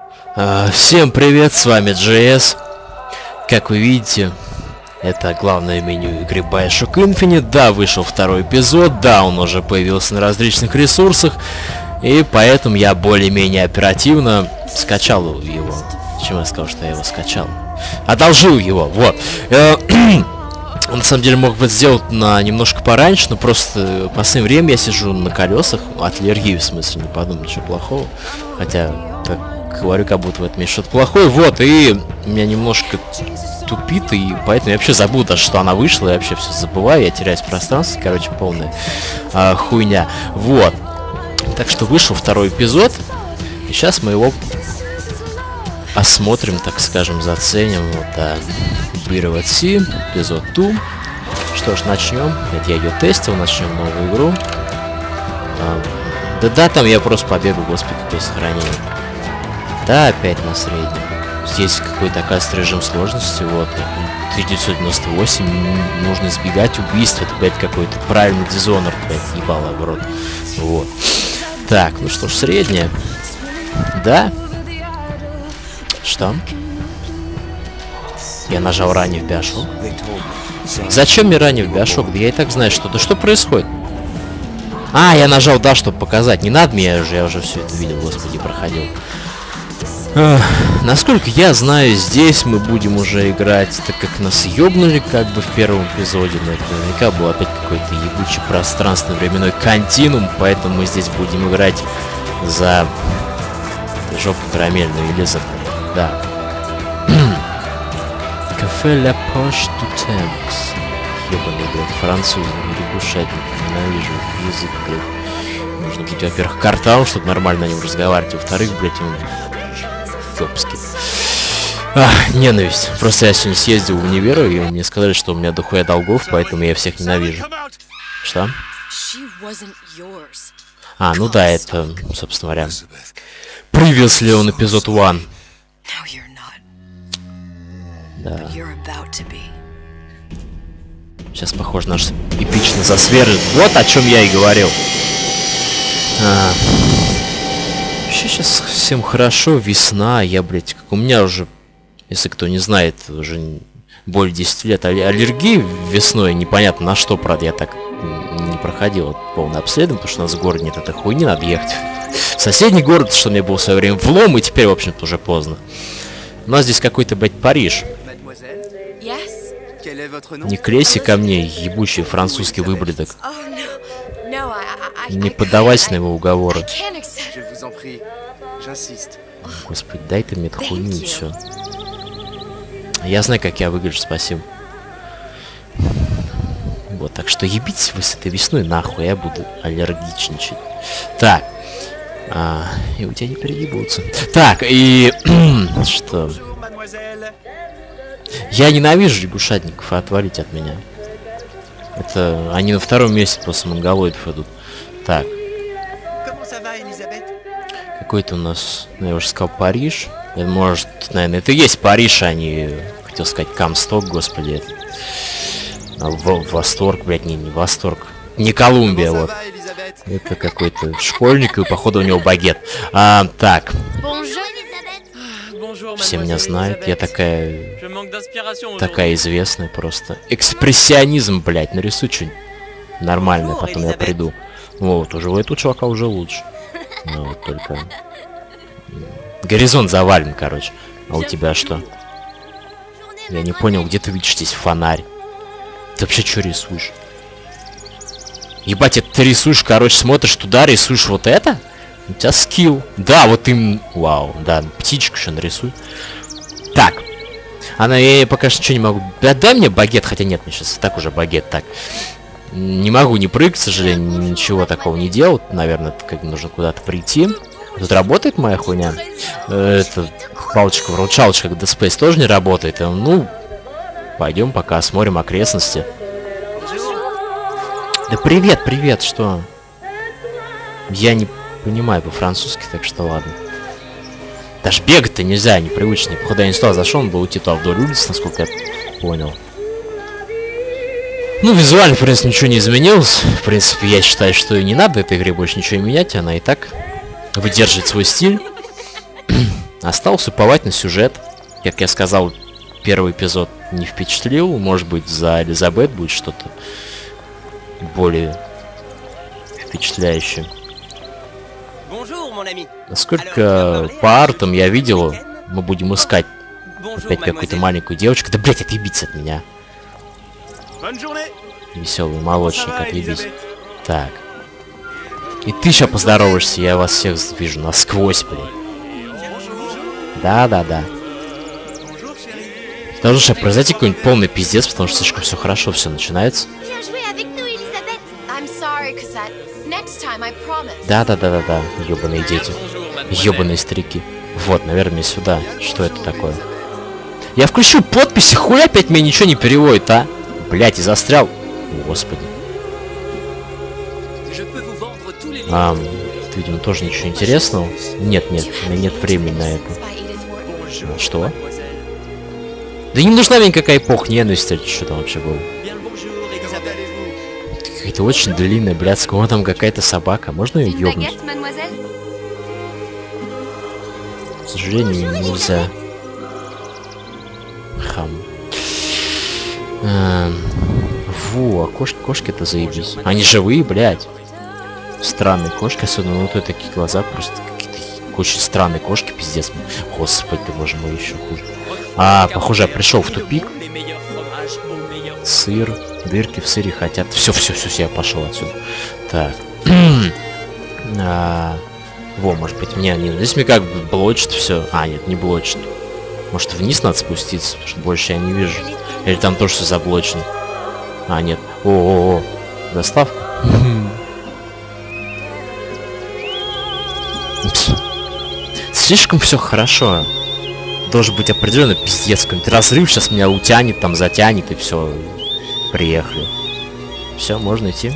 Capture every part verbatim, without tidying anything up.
А, всем привет, с вами джей эс. Как вы видите, это главное меню игры BioShock Infinite. Да, вышел второй эпизод, да, он уже появился на различных ресурсах. И поэтому я более-менее оперативно скачал его. Почему я сказал, что я его скачал? Одолжил его, вот. Он на самом деле мог бы сделать на немножко пораньше, но просто в последнее время я сижу на колесах, от аллергии в смысле, не подумай, ничего плохого. Хотя, так говорю, как будто в этом есть что-то плохое. Вот, и меня немножко тупит, и поэтому я вообще забыл даже, что она вышла, я вообще все забываю, я теряюсь в пространстве, короче, полная а, хуйня. Вот. Так что вышел второй эпизод, и сейчас мы его осмотрим, так скажем, заценим. Вот, да. Си, эпизод два. Что ж, начнем. Это я ее тестил, начнем новую игру. А, да да, там я просто побегу, господи, какое сохранение. Да, опять на среднем. Здесь какой-то, оказывается, режим сложности. Вот. тысяча девятьсот девяносто восемь. Нужно избегать убийств. Это, блядь, какой-то правильный дизонор, блядь, ебало в рот. Вот. Так, ну что ж, средняя. Да. Что? Я нажал ранее в BioShock. Зачем мне ранее в BioShock? Да я и так знаю, что. Да что происходит? А, я нажал да, чтобы показать. Не надо мне, я уже, я уже все это видел, господи, проходил. Эх, насколько я знаю, здесь мы будем уже играть, так как нас ёбнули как бы в первом эпизоде. Но это наверняка был опять какой-то ебучий пространственно-временной континуум, поэтому мы здесь будем играть за жопу карамельную или за... Да. Кафе Ля Пош du Temps. Ёбаный, блядь, французы, лягушатник, ненавижу язык, блядь. Нужно быть, во-первых, картавым, чтобы нормально на нем разговаривать, во-вторых, блядь, он ёбский. Ах, ненависть. Просто я сегодня съездил в универ, и мне сказали, что у меня дохуя долгов, поэтому я всех ненавижу. Что? А, ну да, это, собственно говоря, previously он эпизод один. Да. Сейчас, похоже, наш эпично засверлит. Вот о чем я и говорил. А. Вообще сейчас всем хорошо, весна, я, блядь, как у меня уже, если кто не знает, уже более десяти лет аллергии весной, непонятно на что, правда, я так не проходил полное обследование, потому что у нас в городе нет этой хуйни, надо ехать в соседний город, что мне было в свое время влом, и теперь, в общем-то, уже поздно. У нас здесь какой-то, блядь, Париж. Не клейся ко мне, ебучий французский выбредок. Не поддавайся на его уговоры. Господи, дай ты мне эту хуйню и все. Я знаю, как я выгляжу, спасибо. Вот, так что ебитесь вы с этой весной нахуй, я буду аллергичничать. Так. А, и у тебя не переебутся. Так, и... что? Я ненавижу лягушатников, отвалить от меня. Это они на втором месте после монголоидов идут. Так. Какой-то у нас, ну, я уже сказал, Париж. Это, может, наверное, это и есть Париж, а не, хотел сказать, Камсток, господи. А, в восторг, блядь, не, не восторг. Не Колумбия, вот. Это какой-то школьник, и походу у него багет. А, так. Все меня знают, я такая... Такая известная просто. Экспрессионизм, блядь, нарисуй что-нибудь нормальное, потом я приду. Вот, уже у этого чувака уже лучше. Ну, вот только... Горизонт завален, короче. А у тебя что? Я не понял, где ты видишь здесь фонарь? Ты вообще что рисуешь? Ебать, это ты рисуешь, короче, смотришь туда, рисуешь вот это? У тебя скилл. Да, вот им... Вау, да, птичку еще нарисуй. Так. Она, я пока что ничего не могу... Да, дай мне багет, хотя нет, мне сейчас так уже багет, так. Не могу не прыгать, к сожалению, ничего такого не делать. Наверное, как нужно куда-то прийти. Тут работает моя хуйня? Это палочка-вручалочка, как Dead Space тоже не работает. Ну, пойдем пока осмотрим окрестности. Да привет, привет, что? Я не понимаю по-французски, так что ладно. Даже бегать-то нельзя, непривычно. Куда я не сюда зашел, он был уйти туда вдоль улицы, насколько я понял. Ну, визуально, в принципе, ничего не изменилось. В принципе, я считаю, что и не надо этой игре больше ничего менять. Она и так выдерживает свой стиль. Осталось уповать на сюжет. Как я сказал, первый эпизод не впечатлил. Может быть, за Элизабет будет что-то более впечатляющее. Насколько по артам я видел, мы будем искать опять какую-то маленькую девочку. Да, блять, отъебись от меня. Веселый молочник, отъебись. Так. И ты сейчас поздороваешься, я вас всех вижу насквозь, блядь. Да-да-да. Должен сейчас произойти какой-нибудь полный пиздец, потому что слишком все хорошо, все начинается. Да-да-да-да-да, ёбаные дети. Ёбаные старики. Вот, наверное, мне сюда. Что это такое? Я включу подписи, хуй опять мне ничего не переводит, а? Блять, и застрял. Господи. А, тут, видимо, тоже ничего интересного. Нет, нет, у меня нет времени на это. А, что? Да не нужна мне никакая эпоха ненависти, что там вообще было. Какая-то очень длинная, блядская. Вон там какая-то собака. Можно ее ёбнуть? К сожалению, нельзя. Хам. А, во, а кошки, кошки-то заебись. Они живые, блядь. Странные кошки, особенно вот такие глаза, просто какие-то очень странные кошки, пиздец. Господи, ты, боже мой, еще хуже. А, похоже, я пришел в тупик. Сыр, дырки в сыре хотят. Все, все, все, я пошел отсюда. Так. а, во, может быть, мне не. Здесь мне как бы блочит все. А, нет, не блочит. Может, вниз надо спуститься, потому что больше я не вижу. Или там тоже все заблочено. А, нет. О-о-о. Доставка. Слишком все хорошо. Должен быть определенно пиздец. Какой-нибудь разрыв сейчас меня утянет, там затянет, и все. Приехали. Все, можно идти.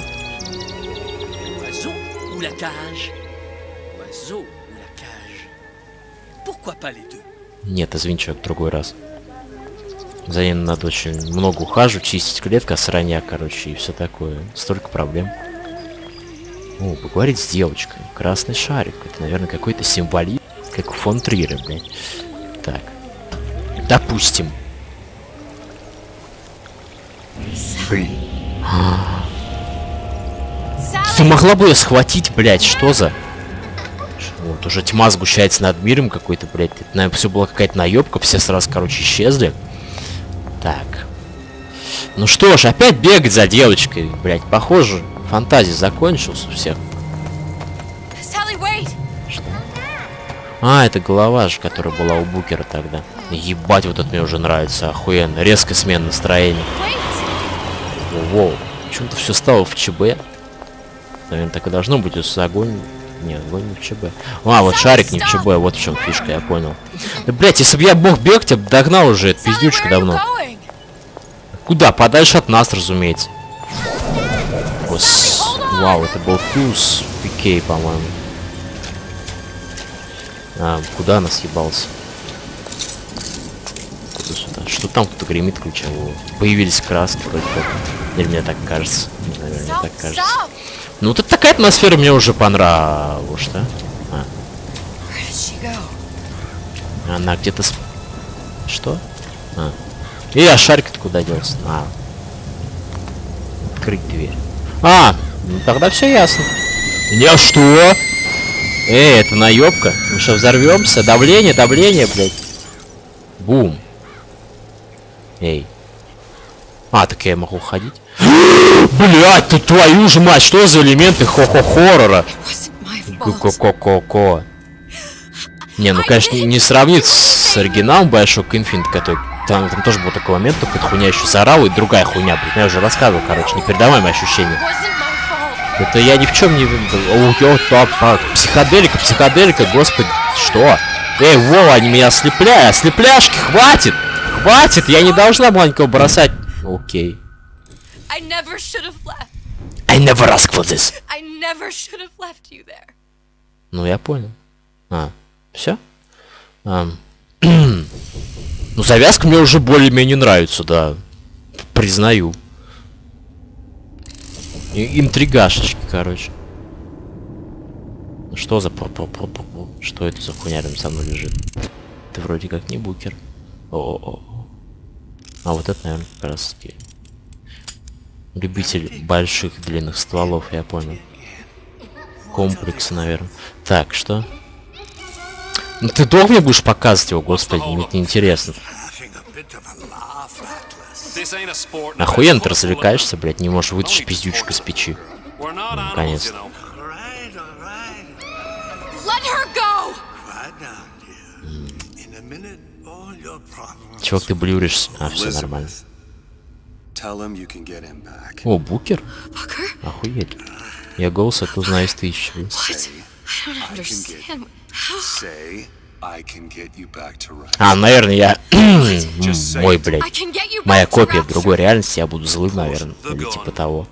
Нет, извини, человек, в другой раз. За ним надо очень много ухаживать, чистить клетка, сраня, короче, и все такое. Столько проблем. О, поговорить с девочкой. Красный шарик. Это, наверное, какой-то символизм, как у фон Триера, блядь. Так. Допустим. Блин. Ты могла бы ее схватить, блядь, что за... Вот, уже тьма сгущается над миром какой-то, блядь. Это, наверное, все была какая-то наебка, все сразу, короче, исчезли. Так. Ну что ж, опять бегать за девочкой, блядь. Похоже, фантазия закончилась у всех. Что? А, это голова же, которая была у Букера тогда. Ебать, вот это мне уже нравится, охуенно. Резкая смена настроения. Воу, почему-то все стало в ЧБ. Наверное, так и должно быть, если огонь... Нет, огонь не в ЧБ. А, вот шарик не в ЧБ, вот в чем фишка, я понял. Да, блядь, если бы я мог бегать, я бы догнал уже эту пиздючку давно. Куда? Подальше от нас, разумеется. Ос... Вау, это был туз Пикей, по-моему. А, куда она съебался? Куда сюда? Что там кто-то гремит, ключа? Появились краски вроде как. Или мне так кажется? Наверное, мне так кажется. Ну, тут такая атмосфера мне уже понравилась, что? А. Она где-то... Сп... Что? А. И а шарик-то куда делся? А. Открыть дверь. А, ну тогда все ясно. Не, а что? Эй, это наебка. Мы что, взорвемся? Давление, давление, блядь. Бум. Эй. А, так я могу ходить. Блядь, тут твою же мать, что за элементы хо-хо-хоррора? Ко-ко-ко-ко. Не, ну конечно не сравнить с оригиналом BioShock Infinite, который там, там тоже был такой момент, только эта хуйня еще заорала, и другая хуйня, блядь, я уже рассказывал, короче, непередаваемое ощущение. Это я ни в чем не... О, психоделика, психоделика, господи, что? Эй, Вова, они меня ослепляют, ослепляшки, хватит! Хватит, я не должна маленького бросать. Окей. I never should have left. I never asked for this. I never should have left you there. Ну, я понял. А, все? А, ну, завязка мне уже более-менее нравится, да. Признаю. И интригашечки, короче. Что за... Что это за хуйня рядом со мной лежит? Ты вроде как не букер. О-о-о. А вот это, наверное, как раз таки любитель больших длинных стволов, я понял. Комплекс, наверное. Так, что? Ну ты долго мне будешь показывать его, господи, мне это неинтересно. Охуенно ты развлекаешься, блядь, не можешь вытащить пиздючку из печи. Наконец-то. Чувак, ты блюришься. А, все нормально. О, букер? Охуеть. Я голос это узнаю из тысячи. А, наверное, я... Мой, блядь. Моя копия в другой реальности, я буду злым, наверное. Или типа того.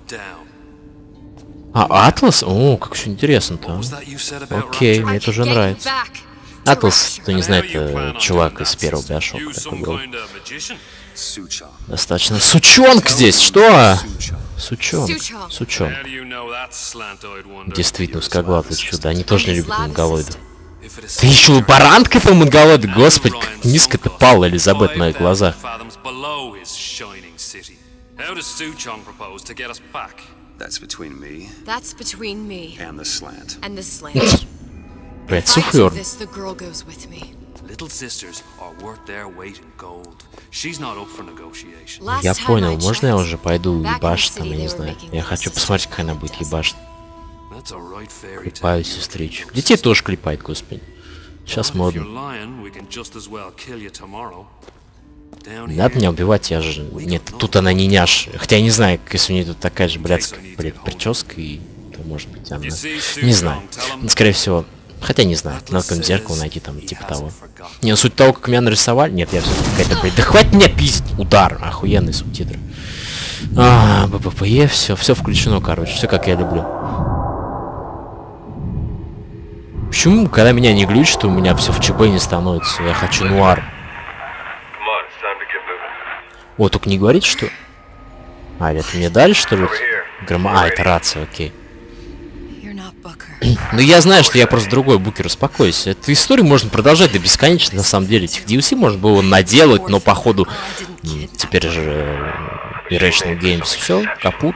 А, Атлас? О, как все интересно-то. Окей, мне это уже нравится. Атлас, кто не знает, это чувак из первого BioShock такой был. Достаточно. Сучонок здесь, что? Сучонок. Сучонок. Действительно, узкоглазый чудо. Они тоже не любят монголоидов. Ты еще лаборант к этому монголоиду? Господи, как низко ты пал, Элизабет, в моих глазах. Блять, суфлер. Я понял, можно я уже пойду ебашить там, я не знаю. Я хочу посмотреть, как она будет ебашить. Клепаю сестричек. Детей тоже клепает, господи. Сейчас модно. Не надо меня убивать, я же... Нет, тут она не няш. Хотя я не знаю, если у нее тут такая же блядская, блядь, прическа, и... То может быть она... Не знаю. Но, скорее всего... Хотя не знаю, надо какое-нибудь зеркало найти там, типа того. Не, суть того, как меня нарисовали... Нет, я все-таки какая-то, блядь... Да хватит меня пиздить! Удар! Охуенные субтитры. А, БППЕ, все, все включено, короче. Все как я люблю. Почему, когда меня не глючит, у меня все в ЧБ не становится? Я хочу нуар. О, только не говорить, что... А, это мне дали, что ли? Грома... А, это рация, окей. Ну я знаю, что я просто другой букер, успокойся. Эту историю можно продолжать до бесконечности, на самом деле. Этих ди эл си можно было наделать, но походу... Теперь же... Irrational Games, все, капут.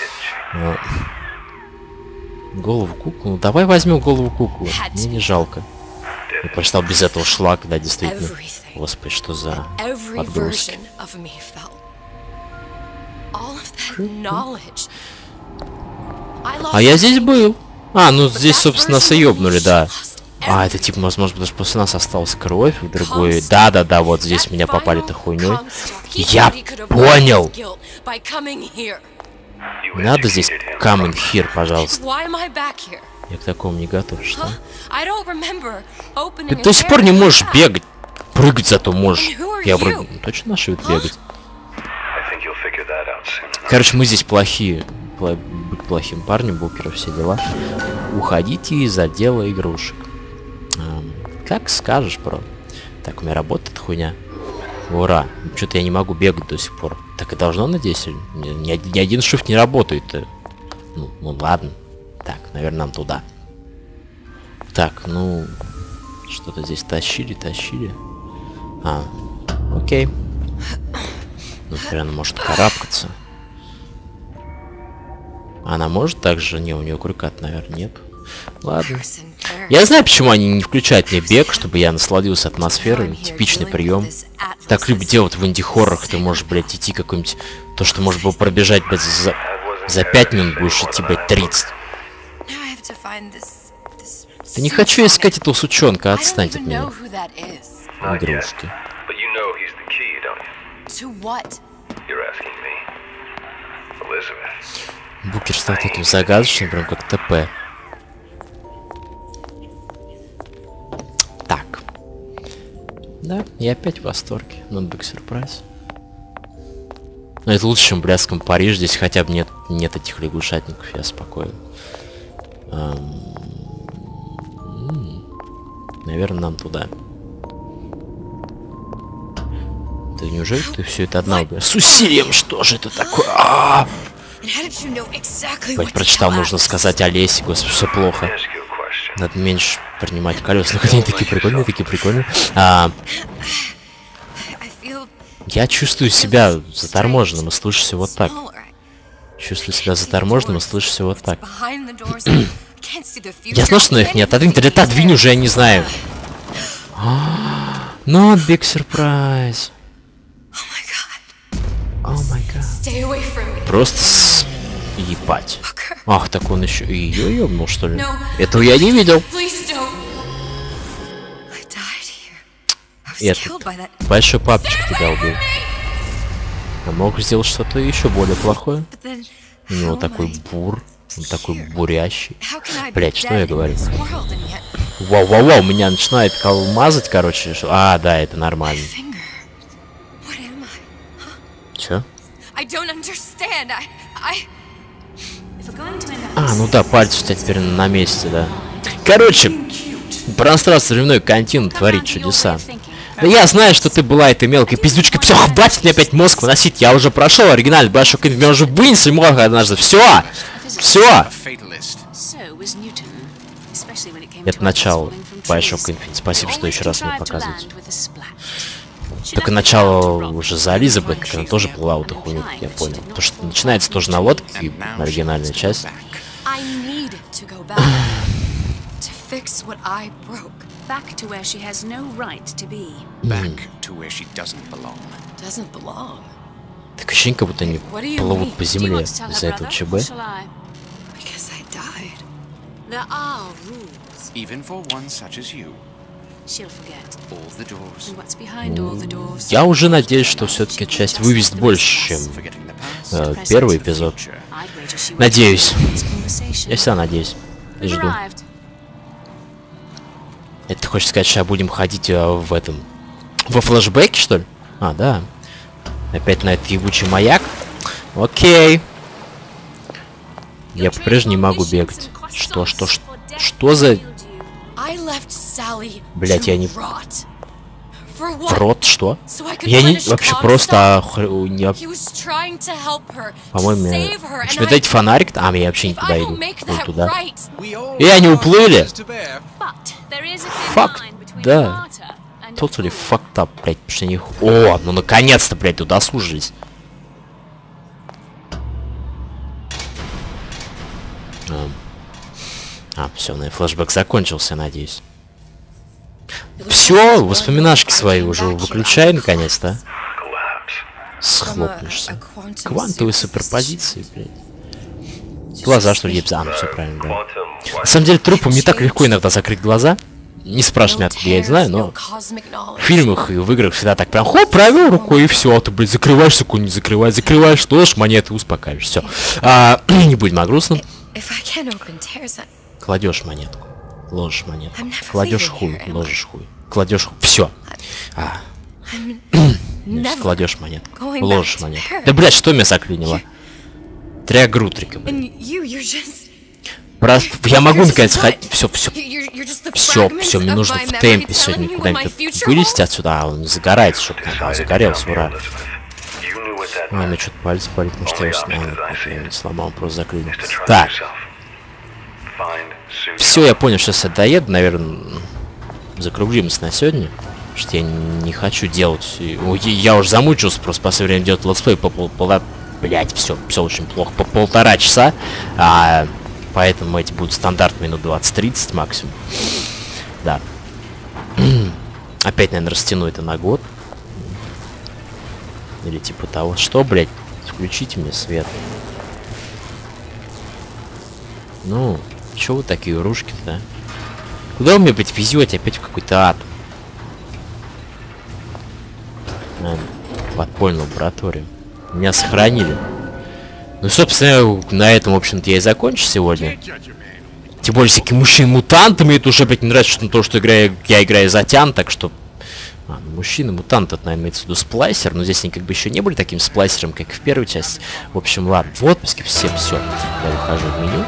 Голову куклу. Ну давай возьмем голову куклу. Мне не жалко. Я прочитал без этого шлак, да, действительно. Господи, что за отгрузки. А я здесь был. А, ну здесь, собственно, нас и ёбнули, да. А, это типа, возможно, даже после нас осталась кровь, и другой... Да-да-да, вот здесь меня попали-то хуйней. Я понял! Не надо здесь come in here, пожалуйста. Я к такому не готов, что? Ты до сих пор не можешь бегать. Прыгать зато можешь. Я вроде точно наш вид бегать. Короче, мы здесь плохие. Быть плохим парнем, букеров, все дела. Уходите из отдела игрушек. Эм, как скажешь, бро. Так, у меня работает хуйня. Ура. Что-то я не могу бегать до сих пор. Так и должно, надеюсь. Ни, ни, ни один shift не работает. Ну, ну ладно. Так, наверное, нам туда. Так, ну... Что-то здесь тащили, тащили. А, окей. Ну, теперь она может карабкаться. Она может также... Не, у нее крюка, наверное, нет. Ладно. Я знаю, почему они не включают мне бег, чтобы я насладился атмосферой. Типичный прием. Так любят делать в инди-хоррорах. Ты можешь, блядь, идти какой-нибудь... То, что можно было пробежать, блядь, за... За пять минут будешь идти, блядь, тридцать. Да не хочу искать этого сучонка, отстань от меня. Игрушки. Букер стал таким загадочным, прям как ТП. Так. Да, я опять в восторге. Not big surprise. Но это лучше, чем в блядском Париже. Здесь хотя бы нет, нет этих лягушатников, я спокоен. Эм... Наверное, нам туда. Да неужели ты все это одна убьешь? С усилием, что же это такое? А -а -а! Хоть прочитал, нужно сказать Олесе, господи, все плохо. Надо меньше принимать колеса. Ну, они такие прикольные, такие прикольные. А, я чувствую себя заторможенным и слышишься вот так. Чувствую себя заторможенным и слышишься вот так. Я знал, что их нет. Отодвинь, тогда отодвинь уже, я не знаю. Not big surprise. О май гад. Просто с... ебать. Ах, так он еще и ее ёбнул, что ли? Этого я не видел. Этот большой папочка тебя убил. А мог сделать что-то еще более плохое? У него такой бур. Он такой бурящий. Блять, что я говорю? Вау-вау-вау, меня начинает мазать, короче. А, да, это нормально. Чё? А, ну да, пальцы у тебя теперь на месте, да. Короче, пространство-временной континуум творит чудеса. Да я знаю, что ты была этой мелкой пиздючкой. Все, хватит мне опять мозг выносить. Я уже прошел оригинальный BioShock Infinite. Меня уже вынесли мозг однажды. Все! Все! Это начало BioShock Infinite. Спасибо, что еще раз мне показываете. Только начало уже за Элизабет, как она тоже плыла вот эту хуйню, я понял. Потому что начинается тоже на лодке, оригинальная часть. Back to where she has no right to be. Back to where she doesn't belong. Doesn't belong. Так ощущение, как будто они плывут по земле из-за этого ЧБ. Я уже надеюсь, что все-таки часть вывезет больше, чем э, первый эпизод. Надеюсь. Я всегда надеюсь. И жду. Это ты хочешь сказать, что будем ходить э, в этом... Во флешбеке, что ли? А, да. Опять на этот ебучий маяк. Окей. Я по-прежнему не могу бегать. Что, что, что, что за... Блять, я не... В рот, что? Я не... Вообще просто... Охр... Не... По-моему, мне... Мне дать фонарик? А, я вообще не туда иду. Вот туда. И они уплыли! Фак, да. Totally fucked up, блять, потому что они... О, ну наконец-то, блять, туда служились. А, а все, на флешбэк закончился, надеюсь. Все, воспоминашки свои уже выключай, наконец-то. Схлопнешься. Квантовые суперпозиции, блядь. Глаза, что ли, а, ну все правильно, да. На самом деле, трупам не так легко иногда закрыть глаза. Не спрашивай, откуда я это знаю, но в фильмах и в играх всегда так прям хоп, провел рукой и все, ты, блядь, закрываешь секунду, не закрываешь, закрываешь, ложишь монеты, успокаиваешь, все. А, не будем о грустном. Кладешь монетку, ложишь монетку, кладешь хуй, ложишь хуй, кладешь хуй, все. А. Кладешь монетку, ложишь монетку. Да, блядь, что меня заклинило? Триагрутрика, блядь. Просто я могу наконец ходить. Все, все. Все, все, мне нужно в темпе сегодня куда-нибудь вылезти отсюда. А, он не загорается, чтобы там загорелся, ура. А, мне что-то палец палит, может я его сломал, он просто заклинил. Так. Все, я понял, сейчас я доеду, наверное, закруглимся на сегодня. Потому что я не хочу делать. Я уже замучился просто в последнее время делать летсплей по полтора. Блять, все, все очень плохо. По полтора часа. А, поэтому эти будут стандарт минут двадцать-тридцать максимум. Да. Опять, наверное, растяну это на год. Или типа того. Что, блять? Включите мне свет. Ну, чё вы такие урушки-то, да? Куда вы мне, блять, везете? Опять в какой-то ад. Наверное, подпольную лабораторию. Меня сохранили. Ну, собственно, на этом, в общем-то, я и закончу сегодня. Тем более, всякие мужчины-мутанты, мне это уже, блядь, не нравится, что то, что играю, я играю за Тян, так что... А, ну, мужчины-мутанты, это, наверное, имеется в виду сплайсер, но здесь они как бы еще не были таким сплайсером, как и в первой части. В общем, ладно, в отпуске всем все. Я выхожу в меню.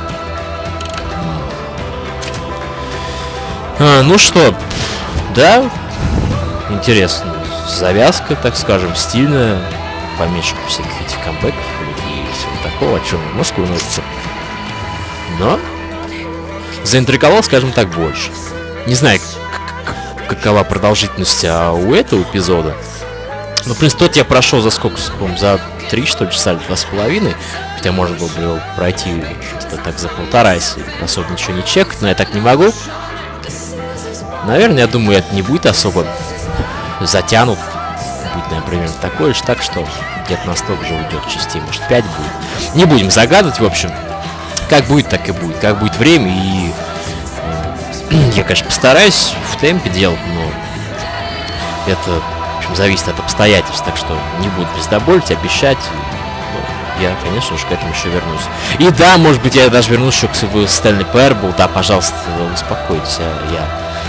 А, ну что, да, интересно. Завязка, так скажем, стильная. Поменьше всяких этих камбэков и всего такого, о чем мозг выносится. Но заинтриговал, скажем так, больше. Не знаю, какова продолжительность а, у этого эпизода. Ну, в принципе, тот я прошел за сколько, по-моему, за три, что ли, часа или два с половиной. Хотя можно было бы его пройти так за полтора, если особо ничего не чекать, но я так не могу. Наверное, я думаю, это не будет особо затянут. Будет, наверное, примерно такое же, так что где-то на столько же уйдет частей, может пять будет. Не будем загадывать, в общем. Как будет, так и будет. Как будет время, и э, я, конечно, постараюсь в темпе делать, но это, в общем, зависит от обстоятельств, так что не буду пиздоболить, обещать. Но я, конечно же, к этому еще вернусь. И да, может быть, я даже вернусь еще к Стэнли Парабл. Да, пожалуйста, успокойтесь, я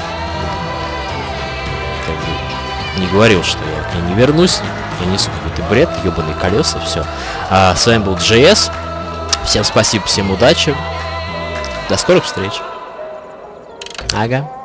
как бы не говорил, что я к ней не вернусь. Я несу какой-то бред, ебаные колеса, все. А с вами был джей эс. Всем спасибо, всем удачи. До скорых встреч. Ага.